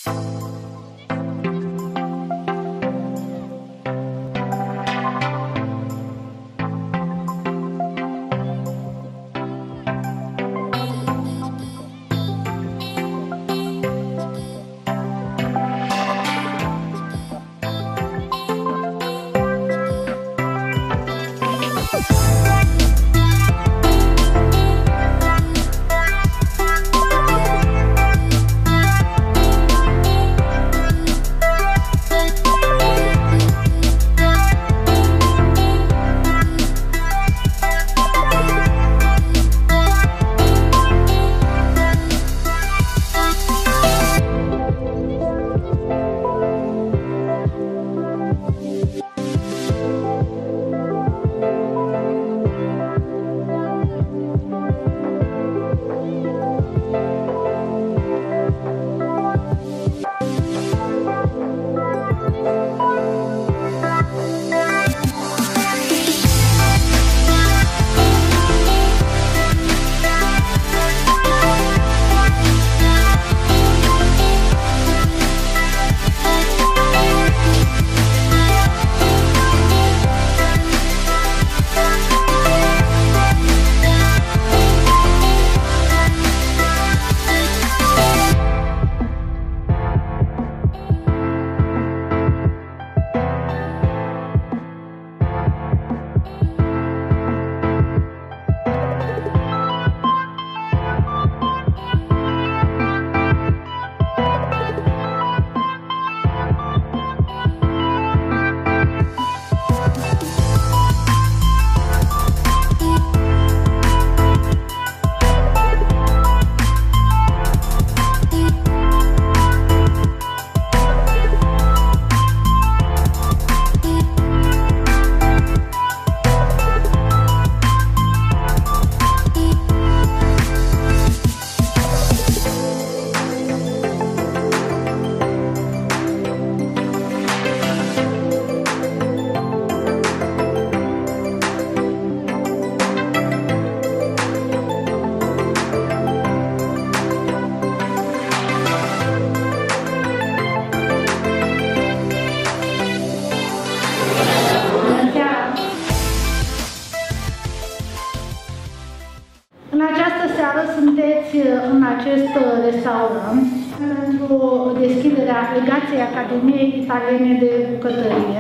Sunteți în acest restaurant pentru deschiderea legației Academiei Italiene de Bucătărie.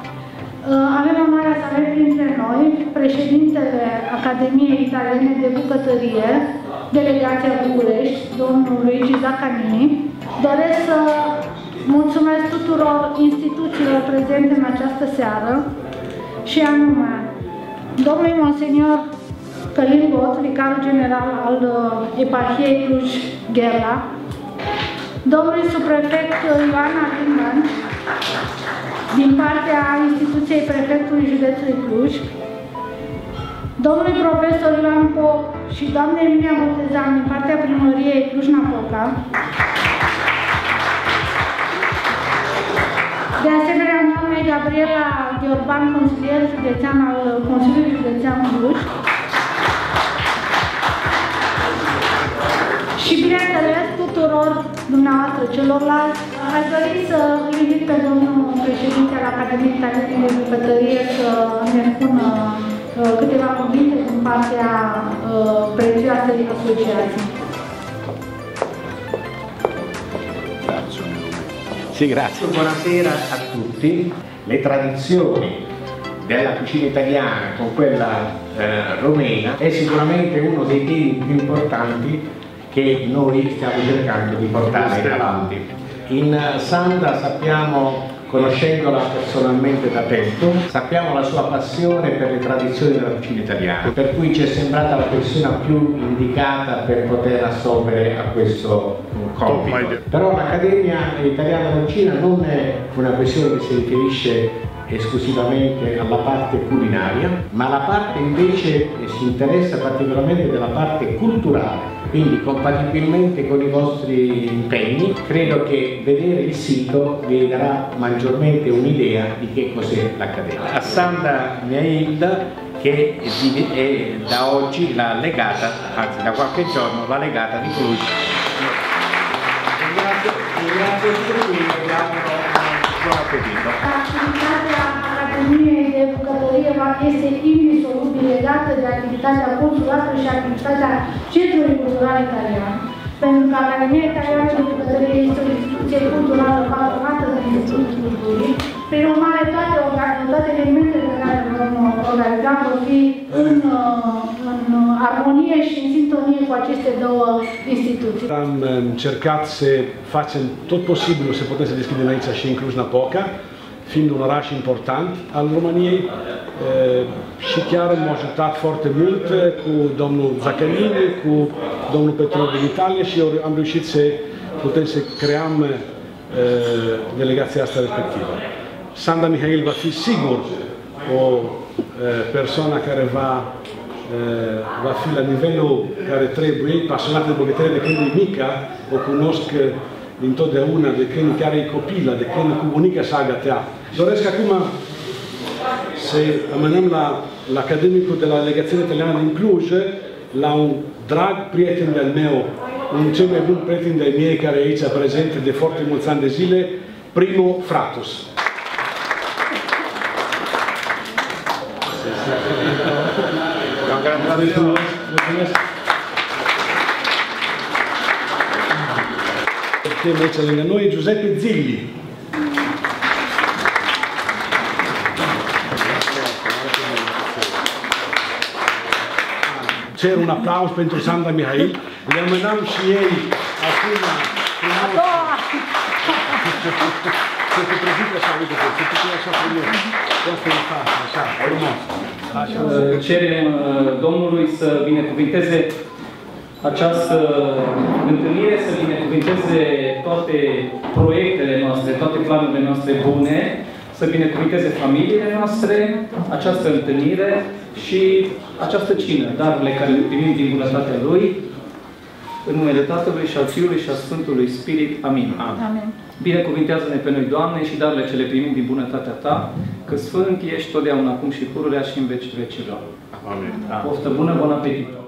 Avem onoarea să avem printre noi președintele Academiei Italiene de Bucătărie, Delegația București, domnul Luigi Zaccanini. Doresc să mulțumesc tuturor instituțiilor prezente în această seară și anume domnului Monsenior Călin Bot, vicarul general al Eparhiei Cluj-Gherla, domnului subprefect Ioan Alinman, din partea instituției prefectului județului Cluj, domnului profesor Ioan Pop și doamnei Emilia Botezan din partea primăriei Cluj-Napoca, de asemenea doamnei Gabriela Gheorban, consilier județean al Consiliului Județean Cluj, și bineînțeles tuturor dumneavoastră celorlalți. Aș dori să îl invit pe domnul președinte al Academiei Italiene de Bucătărie să ne spună câteva cuvinte din partea prețioasei asociații. Sì, grazie. Buonasera a tutti. Le tradizioni della cucina italiana con quella romena è sicuramente uno dei temi più importanti che noi stiamo cercando di portare avanti. In Sandra sappiamo, conoscendola personalmente da tempo, sappiamo la sua passione per le tradizioni della cucina italiana, per cui ci è sembrata la persona più indicata per poter assolvere a questo compito. Però l'Accademia Italiana della Cucina non è una questione che si riferisce esclusivamente alla parte culinaria, ma la parte invece si interessa particolarmente della parte culturale. Quindi compatibilmente con i vostri impegni credo che vedere il sito vi darà maggiormente un'idea di che cos'è l'Accademia. A Sandra mia Hilda, che è da oggi la legata, anzi da qualche giorno la legata di Cluj. Grazie a tutti, buon appetito. Activitatea Academiei de Bucătărie este indisolubil legată de activitatea consulară și activitatea Centrului Cultural Italian. Pentru că Academia Italiană de Bucătărie este o instituție culturală patronată de Institutul Culturii. Prin urmare, toate elementele pe care vom organiza vor fi în armonie și în sintonie cu aceste două instituții. Am încercat să facem tot posibilul să putem să deschidem aici și în Cluj-Napoca, fiind un oraș important al României, și chiar am ajutat foarte mult cu domnul Zaccarini, cu domnul Petrov din Italia și am reușit să putem să creăm delegația asta respectivă. Sanda Mihail va fi sigur o persoană care va fi la nivelul care trebuie, pasionată de bucătărie de când e mică, o cunosc întotdeauna, de când chiar e copilă, de când cu bunica s-a gătea. Doresc acum să amânăm la academicul de la Legațiunea Italiană din Cluj, la un drag prieten de-al meu, un cel mai bun prieten de-al mie, care e aici prezent de foarte mulți ani de zile, Primo Fratus. Mulțumesc! Suntem aici lângă noi, Giuseppe Zilli. Cer un aplauz pentru Sanda Mihail. Le amânăm și ei acum să se prezinte așa, uite, să se prezinte așa frumos. Asta e față, așa, frumos. Cerem Domnului să binecuvinteze această întâlnire, să binecuvinteze toate proiectele noastre, toate planurile noastre bune, să binecuvinteze familiile noastre, această întâlnire și această cină, darurile care le primim din bunătatea Lui, în numele Tatălui și al Fiului și al Sfântului Spirit. Amin. Amin. Binecuvintează-ne pe noi, Doamne, și darurile ce le primim din bunătatea Ta, că Sfânt ești totdeauna, acum și pururea și în vecii vecilor. Amin. Poftă bună, bon apetit!